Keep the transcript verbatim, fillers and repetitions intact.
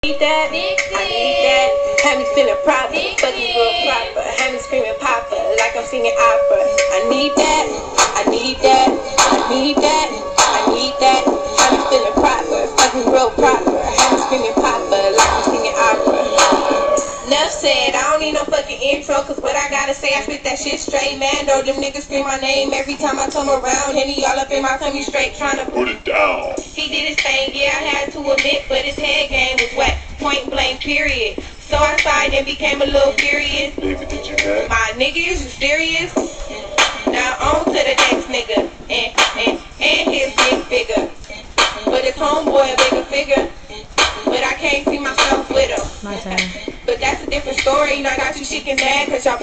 need that, I need that. Have me feeling proper, fucking real proper. Have me screaming papa like I'm singing opera. I need that, I need that, I need that, I need that. Have me feeling proper, fucking real proper. Have me screaming papa like I'm singing opera. Enough said, I don't need no fucking intro, cause what I gotta say, I spit that shit straight, man. Though them niggas scream my name every time I come around. And he all up in my tummy straight, tryna put it down. He did his thing, yeah, I had to admit, but his head game was wet, point blank, period. So I sighed and became a little furious. David, did you get? My nigga is mysterious. Now on to the next nigga, and, and, and his big figure. But his homeboy a bigger figure. But I can't see myself with him. My turn. But that's a different story, you know, I got you chicken mad, cause y'all